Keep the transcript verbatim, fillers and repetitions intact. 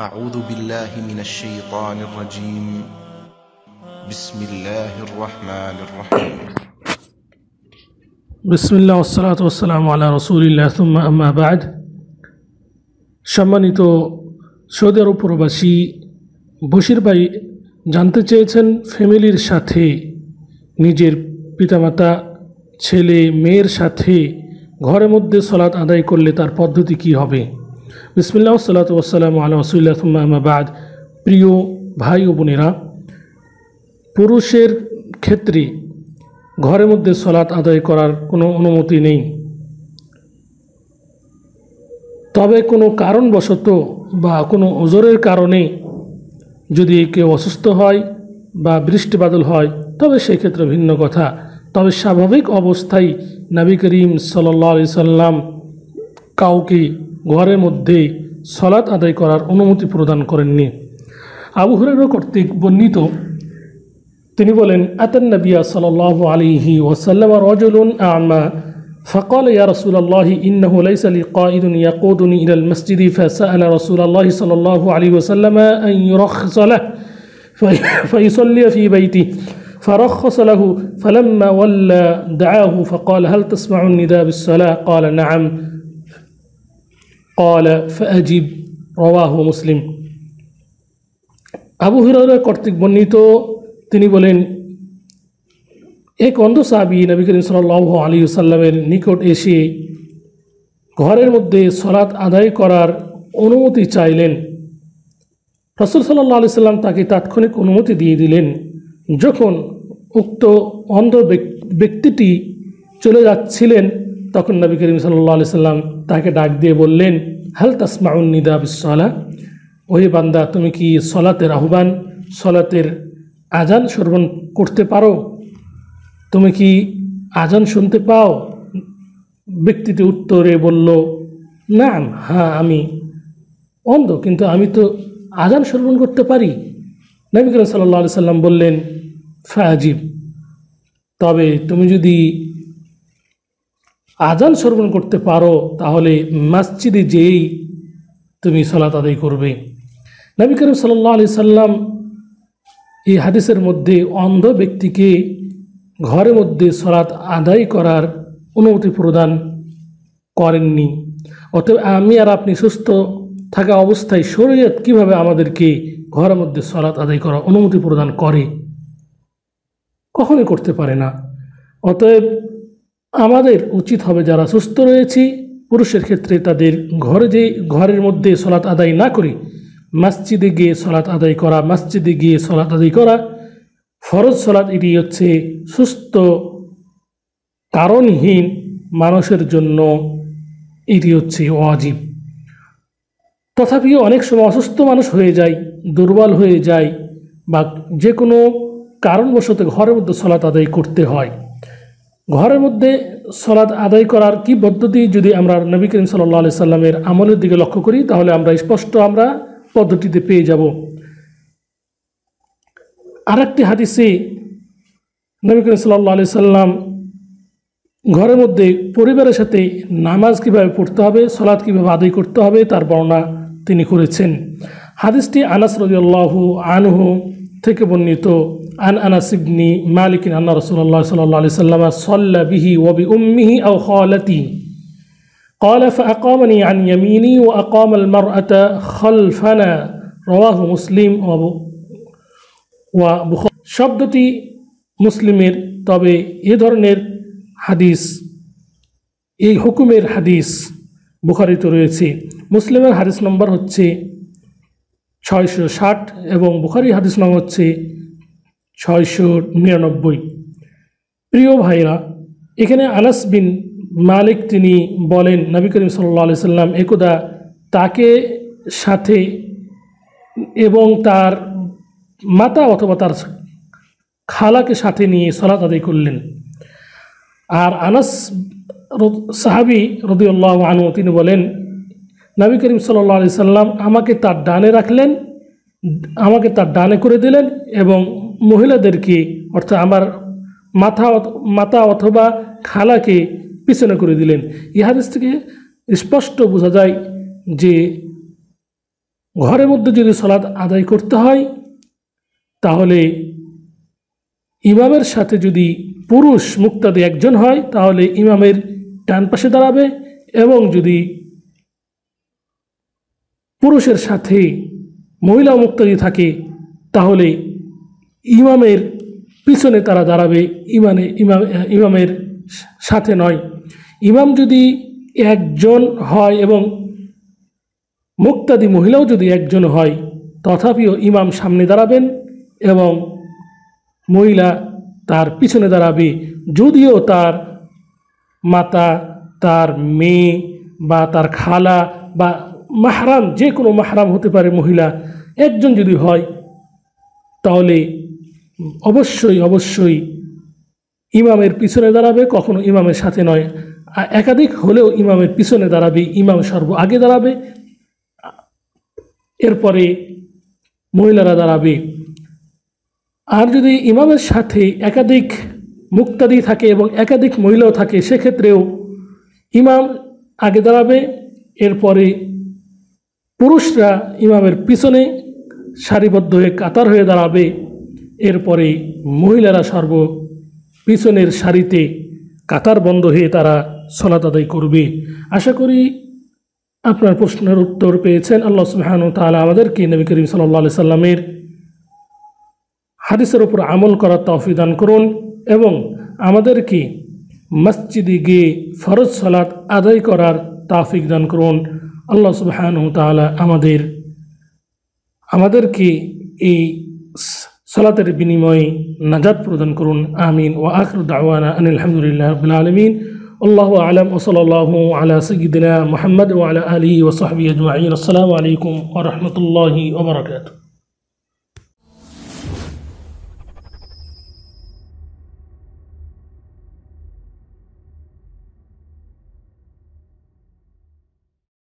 أعوذ بالله من الشيطان الرجيم بسم الله الرحمن الرحيم بسم الله والصلاة والسلام على رسول الله ثم أما بعد সম্মানিত সৌদি আরব প্রবাসী বশির ভাই জানতে চেয়েছেন ফ্যামিলির সাথে নিজের পিতামাতা ছেলে মেয়ের সাথে ঘরের মধ্যে সালাত আদায় করলে তার পদ্ধতি কি হবে। বিসমিল্লাহ ওয়াসসালাতু ওয়াসসালামু আলা রাসূলিল্লাহ সুম্মা আম্মা বা'দ। প্রিয় ভাই ও বোনেরা, পুরুষের ক্ষেত্রে ঘরের মধ্যে সালাত আদায় করার কোনো অনুমতি নেই, তবে কোনো কারণবশত বা কোনো ওজরের কারণে যদি কেউ অসুস্থ হয় বা বৃষ্টি বাদল হয় তবে সেক্ষেত্রে ভিন্ন কথা। তবে স্বাভাবিক অবস্থায় নবী করিম সাল্লাল্লাহু আলাইহি সাল্লাম কাউকে ঘরের মধ্যে সালাত আদায় করার অনুমতি প্রদান করেননি। আবু হুরায়রা কর্তৃক বর্ণিত, তিনি বলেন, আতান নবিয়া সাল্লাল্লাহু আলাইহি ওয়াসাল্লাম রাজুলুন আ'মা فقال يا رسول الله إنه ليس لي قائد يقودني إلى المسجد فسأل رسول الله صلى الله عليه وسلم أن يرخص له فيصلي في بيته فرخص له فلما ولى دعاه فقال هل تسمع النداء بالصلاة قال نعم قال فأجب رواه مسلم। আবু হুরায়রা কর্তৃক বর্ণিত, তিনি বলেন, এক অন্ধ সাহাবী নবী করিম সাল্লাল্লাহু আলাইহি ওয়াসাল্লামের নিকট এসে ঘরের মধ্যে সালাত আদায় করার অনুমতি চাইলেন। রাসূল সাল্লাল্লাহু আলাইহি সাল্লাম তাকে তাৎক্ষণিক অনুমতি দিয়ে দিলেন। যখন উক্ত অন্ধ ব্যক্তিটি চলে যাচ্ছিলেন তখন নবী করিম সাল্লাল্লাহু আলাইহি সাল্লাম তাকে ডাক দিয়ে বললেন, হাল তাসমাউন নিদা বিস-সালাহ, ওহে বান্দা, তুমি কি সালাতের আহ্বান, সালাতের আজান শ্রবণ করতে পারো? তুমি কি আজান শুনতে পাও? ব্যক্তিটি উত্তরে বলল, না, হ্যাঁ, আমি অন্ধ, কিন্তু আমি তো আজান শ্রবণ করতে পারি। নবী করিম সাল্লাল্লাহু আলাইহি সাল্লাম বললেন, ফাজিব, তবে তুমি যদি আজান শ্রবণ করতে পারো তাহলে মসজিদে যেই তুমি সালাত আদায় করবে। নবী করিম সাল্লাল্লাহু আলাইহি সাল্লাম এই হাদিসের মধ্যে অন্ধ ব্যক্তিকে ঘরের মধ্যে সালাত আদায় করার অনুমতি প্রদান করেননি। অতএব আমি আর আপনি সুস্থ থাকা অবস্থায় শরীয়ত কিভাবে আমাদেরকে ঘরের মধ্যে সালাত আদায় করার অনুমতি প্রদান করে? কখনোই করতে পারে না। অতএব আমাদের উচিত হবে, যারা সুস্থ রয়েছি পুরুষের ক্ষেত্রে, তাদের ঘরে যে ঘরের মধ্যে সালাত আদায় না করি মসজিদে গিয়ে সালাত আদায় করা। মসজিদে গিয়ে সালাত আদায় করা ফরজ সালাত, এটি হচ্ছে সুস্থ কারণহীন মানুষের জন্য এটি হচ্ছে ওয়াজিব। তথাপিও অনেক সময় অসুস্থ মানুষ হয়ে যায়, দুর্বল হয়ে যায়, বা যে কোনো কারণবশত ঘরের মধ্যে সালাত আদায় করতে হয়। ঘরের মধ্যে সালাত আদায় করার কি পদ্ধতি যদি আমরা নবী করিম সাল্লাল্লাহু আলাইহি সাল্লামের আমলের দিকে লক্ষ্য করি তাহলে আমরা স্পষ্ট আমরা পদ্ধতিতে পেয়ে যাব। আরেকটি হাদিসে নবী করিম সাল্লাল্লাহু আলাইহি সাল্লাম ঘরের মধ্যে পরিবারের সাথে নামাজ কিভাবে পড়তে হবে, সালাত কিভাবে আদায় করতে হবে তার বর্ণনা তিনি করেছেন। হাদিসটি আনাস রাদিয়াল্লাহু আনহু থেকে বর্ণিত। আন আনাস ইবনে মালিক আন্না রাসূলুল্লাহ সাল্লাল্লাহু আলাইহি সাল্লাম সাল্লা বিহি ওয়া বিউম্মিহি আও খালাতিহি قال فأقامني عن يميني وأقام المرأة خلفنا رواه مسلم وبخاري। শব্দটি মুসলিমের, তবে এ ধরনের হাদিস, এই হুকুমের হাদিস বুখারীতে রয়েছে। মুসলিমের হাদিস নম্বর হচ্ছে ছয়শো ষাট এবং বুখারী হাদিস নম্বর হচ্ছে ছয়শো নিরানব্বই। প্রিয় ভাইরা, এখানে আনাস বিন মালিক তিনি বলেন, নবী করিম সাল্লাল্লাহু আলাইহি সাল্লাম একদা তাকে সাথে এবং তার মাতা অথবা তার খালাকে সাথে নিয়ে সালাত আদায় করলেন। আর আনাস সাহাবী রাদিয়াল্লাহু আনহু তিনি বলেন, নবী করিম সাল্লাল্লাহু আলাইহি সাল্লাম আমাকে তার ডানে রাখলেন, আমাকে তার ডানে করে দিলেন এবং মহিলাদেরকে, অর্থাৎ আমার মাথা মাতা অথবা খালাকে পিছনে করে দিলেন। এই হাদিস থেকে স্পষ্ট বোঝা যায় যে ঘরের মধ্যে যদি সালাত আদায় করতে হয় তাহলে ইমামের সাথে যদি পুরুষ মুক্তাদি একজন হয় তাহলে ইমামের ডান পাশে দাঁড়াবে, এবং যদি পুরুষের সাথে মহিলা মুক্তাদি থাকে তাহলে ইমামের পিছনে তারা দাঁড়াবে, ইমানে ইমাম ইমামের সাথে নয়। ইমাম যদি একজন হয় এবং মুক্তাদি মহিলাও যদি একজন হয় তথাপিও ইমাম সামনে দাঁড়াবেন এবং মহিলা তার পিছনে দাঁড়াবে, যদিও তার মাতা, তার মেয়ে বা তার খালা বা মাহরাম, যে কোনো মাহরাম হতে পারে মহিলা একজন যদি হয় তাহলে অবশ্যই অবশ্যই ইমামের পিছনে দাঁড়াবে, কখনো ইমামের সাথে নয়। একাধিক হলেও ইমামের পিছনে দাঁড়াবে, ইমাম সর্ব আগে দাঁড়াবে, এরপরে মহিলারা দাঁড়াবে। আর যদি ইমামের সাথে একাধিক মুক্তাদি থাকে এবং একাধিক মহিলাও থাকে সেক্ষেত্রেও ইমাম আগে দাঁড়াবে, এরপরে পুরুষরা ইমামের পিছনে সারিবদ্ধ হয়ে কাতার হয়ে দাঁড়াবে, এরপরে মহিলারা সর্ব পিছনের সারিতে কাতার বন্ধ হয়ে তারা সালাত আদায় করবে। আশা করি আপনার প্রশ্নের উত্তর পেয়েছেন। আল্লাহ সুবহানাহু ওয়া তাআলা আমাদেরকে নবী করিম সাল্লাল্লাহু আলাইহি সাল্লামের হাদিসের উপর আমল করার তৌফিক দান করুন এবং আমাদেরকে মসজিদে গিয়ে ফরজ সালাত আদায় করার তৌফিক দান করুন। আল্লাহ সুবহানাহু ওয়া তাআলা আমাদের আমাদেরকে এই সালাতের বিনিময়ে নাজাত প্রদান করুন। আমিন। ওয়া আখিরু দাওয়ানা আনিল হামদুলিল্লাহি রাব্বিল আলামিন। আল্লাহু আ'লাম ওয়া সাল্লাল্লাহু আলা সাইয়্যিদিনা মুহাম্মদ ওয়া আলা আলিহি ওয়া সাহবিহি আজমাইন। আসসালামু আলাইকুম ওয়া রাহমাতুল্লাহি ওয়া বারাকাতুহু।